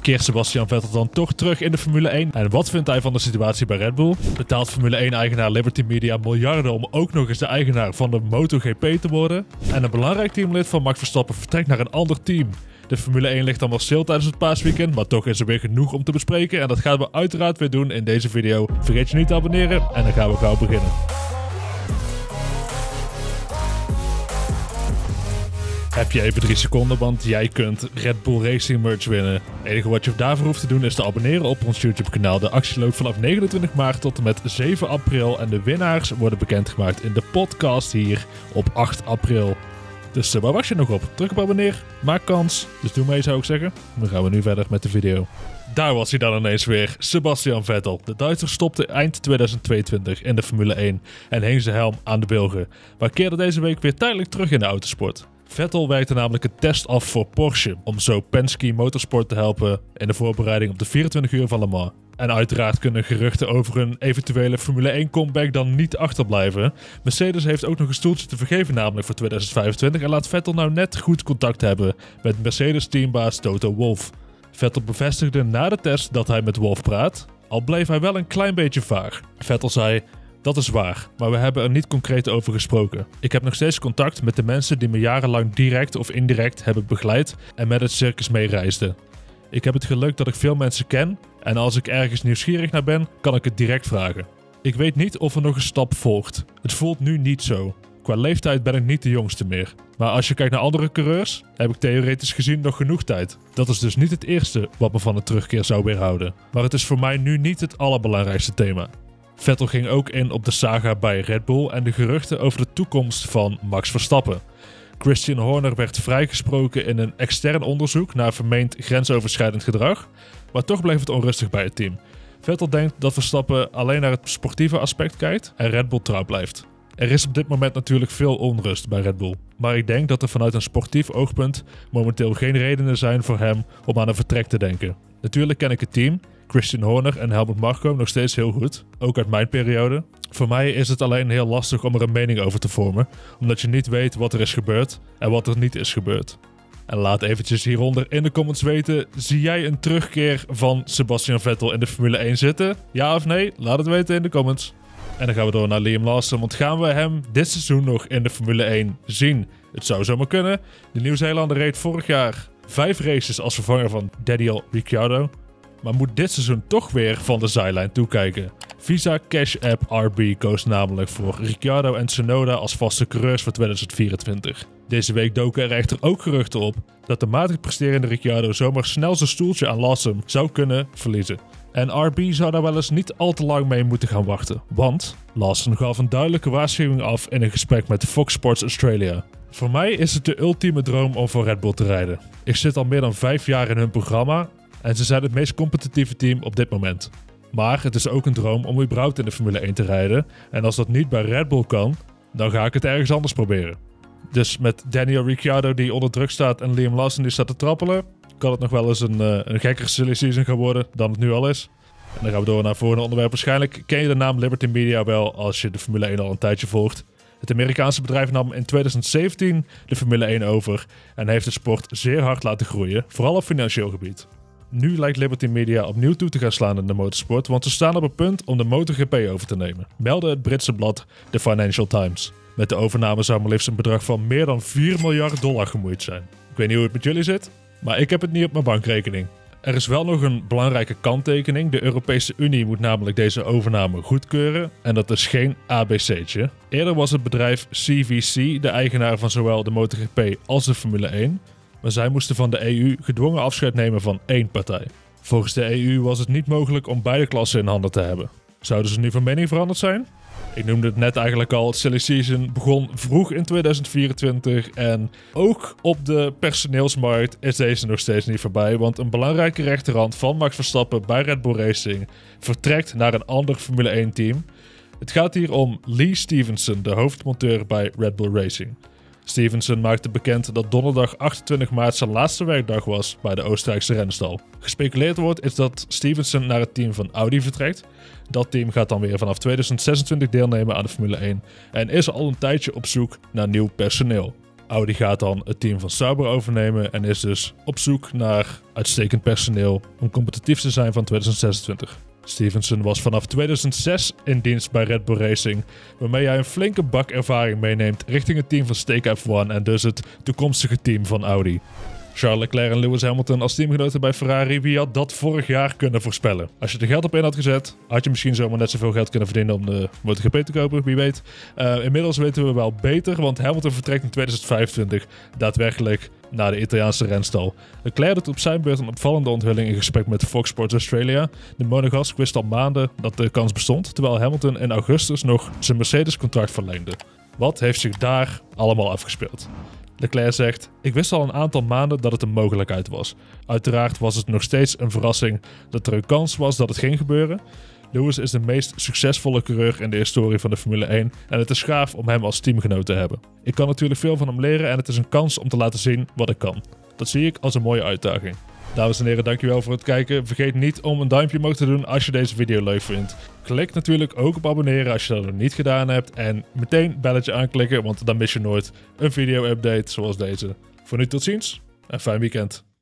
Keert Sebastian Vettel dan toch terug in de Formule 1? En wat vindt hij van de situatie bij Red Bull? Betaalt Formule 1-eigenaar Liberty Media miljarden om ook nog eens de eigenaar van de MotoGP te worden? En een belangrijk teamlid van Max Verstappen vertrekt naar een ander team. De Formule 1 ligt allemaal stil tijdens het paasweekend, maar toch is er weer genoeg om te bespreken. En dat gaan we uiteraard weer doen in deze video. Vergeet je niet te abonneren en dan gaan we gauw beginnen. Heb je even 3 seconden, want jij kunt Red Bull Racing merch winnen. Het enige wat je daarvoor hoeft te doen is te abonneren op ons YouTube kanaal. De actie loopt vanaf 29 maart tot en met 7 april. En de winnaars worden bekendgemaakt in de podcast hier op 8 april. Dus waar was je nog op? Druk op abonneer, maak kans. Dus doe mee, zou ik zeggen. Dan gaan we nu verder met de video. Daar was hij dan ineens weer, Sebastian Vettel. De Duitser stopte eind 2022 in de Formule 1 en hing zijn helm aan de bilgen. Maar keerde deze week weer tijdelijk terug in de autosport. Vettel werkte namelijk een test af voor Porsche om zo Penske Motorsport te helpen in de voorbereiding op de 24 uur van Le Mans. En uiteraard kunnen geruchten over een eventuele Formule 1 comeback dan niet achterblijven. Mercedes heeft ook nog een stoeltje te vergeven namelijk voor 2025 en laat Vettel nou net goed contact hebben met Mercedes teambaas Toto Wolff. Vettel bevestigde na de test dat hij met Wolff praat, al bleef hij wel een klein beetje vaag. Vettel zei: "Dat is waar, maar we hebben er niet concreet over gesproken. Ik heb nog steeds contact met de mensen die me jarenlang direct of indirect hebben begeleid en met het circus meereisden. Ik heb het geluk dat ik veel mensen ken en als ik ergens nieuwsgierig naar ben, kan ik het direct vragen. Ik weet niet of er nog een stap volgt. Het voelt nu niet zo. Qua leeftijd ben ik niet de jongste meer. Maar als je kijkt naar andere coureurs, heb ik theoretisch gezien nog genoeg tijd. Dat is dus niet het eerste wat me van de terugkeer zou weerhouden. Maar het is voor mij nu niet het allerbelangrijkste thema." Vettel ging ook in op de saga bij Red Bull en de geruchten over de toekomst van Max Verstappen. Christian Horner werd vrijgesproken in een extern onderzoek naar vermeend grensoverschrijdend gedrag, maar toch bleef het onrustig bij het team. Vettel denkt dat Verstappen alleen naar het sportieve aspect kijkt en Red Bull trouw blijft. Er is op dit moment natuurlijk veel onrust bij Red Bull, maar ik denk dat er vanuit een sportief oogpunt momenteel geen redenen zijn voor hem om aan een vertrek te denken. Natuurlijk ken ik het team, Christian Horner en Helmut Marko, nog steeds heel goed, ook uit mijn periode. Voor mij is het alleen heel lastig om er een mening over te vormen, omdat je niet weet wat er is gebeurd en wat er niet is gebeurd. En laat eventjes hieronder in de comments weten, zie jij een terugkeer van Sebastian Vettel in de Formule 1 zitten? Ja of nee? Laat het weten in de comments. En dan gaan we door naar Liam Lawson, want gaan we hem dit seizoen nog in de Formule 1 zien? Het zou zomaar kunnen. De Nieuw-Zeelander reed vorig jaar 5 races als vervanger van Daniel Ricciardo, maar moet dit seizoen toch weer van de zijlijn toekijken. Visa Cash App RB koos namelijk voor Ricciardo en Tsunoda als vaste coureurs voor 2024. Deze week doken er echter ook geruchten op dat de matig presterende Ricciardo zomaar snel zijn stoeltje aan Lawson zou kunnen verliezen. En RB zou daar wel eens niet al te lang mee moeten gaan wachten, want Lawson gaf een duidelijke waarschuwing af in een gesprek met Fox Sports Australia. Voor mij is het de ultieme droom om voor Red Bull te rijden. Ik zit al meer dan 5 jaar in hun programma en ze zijn het meest competitieve team op dit moment. Maar het is ook een droom om überhaupt in de Formule 1 te rijden. En als dat niet bij Red Bull kan, dan ga ik het ergens anders proberen. Dus met Daniel Ricciardo die onder druk staat en Liam Lawson die staat te trappelen, kan het nog wel eens een gekkere silly season gaan worden dan het nu al is. En dan gaan we door naar het volgende onderwerp. Waarschijnlijk ken je de naam Liberty Media wel als je de Formule 1 al een tijdje volgt. Het Amerikaanse bedrijf nam in 2017 de Formule 1 over en heeft de sport zeer hard laten groeien, vooral op financieel gebied. Nu lijkt Liberty Media opnieuw toe te gaan slaan in de motorsport, want ze staan op het punt om de MotoGP over te nemen, meldde het Britse blad The Financial Times. Met de overname zou maar liefst een bedrag van meer dan $4 miljard gemoeid zijn. Ik weet niet hoe het met jullie zit, maar ik heb het niet op mijn bankrekening. Er is wel nog een belangrijke kanttekening. De Europese Unie moet namelijk deze overname goedkeuren en dat is geen ABC'tje. Eerder was het bedrijf CVC de eigenaar van zowel de MotoGP als de Formule 1, maar zij moesten van de EU gedwongen afscheid nemen van 1 partij. Volgens de EU was het niet mogelijk om beide klassen in handen te hebben. Zouden ze nu van mening veranderd zijn? Ik noemde het net eigenlijk al, het silly season begon vroeg in 2024 en ook op de personeelsmarkt is deze nog steeds niet voorbij, want een belangrijke rechterhand van Max Verstappen bij Red Bull Racing vertrekt naar een ander Formule 1 team. Het gaat hier om Lee Stevenson, de hoofdmonteur bij Red Bull Racing. Stevenson maakte bekend dat donderdag 28 maart zijn laatste werkdag was bij de Oostenrijkse renstal. Gespeculeerd wordt is dat Stevenson naar het team van Audi vertrekt. Dat team gaat dan weer vanaf 2026 deelnemen aan de Formule 1 en is al een tijdje op zoek naar nieuw personeel. Audi gaat dan het team van Sauber overnemen en is dus op zoek naar uitstekend personeel om competitief te zijn van 2026. Stevenson was vanaf 2006 in dienst bij Red Bull Racing, waarmee hij een flinke bak ervaring meeneemt richting het team van Stake F1 en dus het toekomstige team van Audi. Charles Leclerc en Lewis Hamilton als teamgenoten bij Ferrari, wie had dat vorig jaar kunnen voorspellen? Als je er geld op in had gezet, had je misschien zomaar net zoveel geld kunnen verdienen om de MotoGP te kopen, wie weet. Inmiddels weten we wel beter, want Hamilton vertrekt in 2025 daadwerkelijk naar de Italiaanse renstal. Leclerc doet op zijn beurt een opvallende onthulling in gesprek met Fox Sports Australia. De Monegask wist al maanden dat de kans bestond, terwijl Hamilton in augustus nog zijn Mercedes-contract verlengde. Wat heeft zich daar allemaal afgespeeld? Leclerc zegt: ik wist al een aantal maanden dat het een mogelijkheid was. Uiteraard was het nog steeds een verrassing dat er een kans was dat het ging gebeuren. Lewis is de meest succesvolle coureur in de historie van de Formule 1 en het is gaaf om hem als teamgenoot te hebben. Ik kan natuurlijk veel van hem leren en het is een kans om te laten zien wat ik kan. Dat zie ik als een mooie uitdaging. Dames en heren, dankjewel voor het kijken. Vergeet niet om een duimpje omhoog te doen als je deze video leuk vindt. Klik natuurlijk ook op abonneren als je dat nog niet gedaan hebt. En meteen belletje aanklikken, want dan mis je nooit een video-update zoals deze. Voor nu tot ziens en fijn weekend.